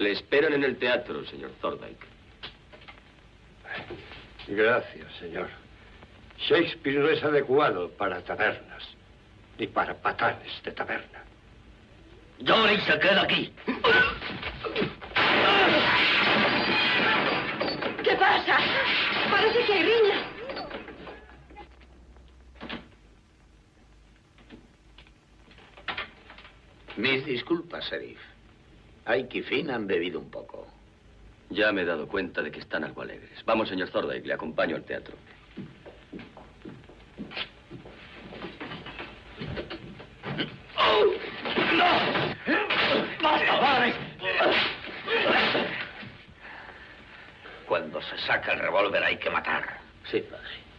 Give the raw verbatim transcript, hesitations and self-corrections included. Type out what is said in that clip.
Le esperan en el teatro, señor Thorndyke. Gracias, señor. Shakespeare no es adecuado para tabernas, ni para patanes de taberna. Jory se queda aquí. ¿Qué pasa? Parece que hay riña. Mis disculpas, sheriff. Ike y Finn han bebido un poco. Ya me he dado cuenta de que están algo alegres. Vamos, señor Thorndyke, le acompaño al teatro. ¡Oh! ¡No! ¡Basta, padre! Cuando se saca el revólver hay que matar. Sí, padre.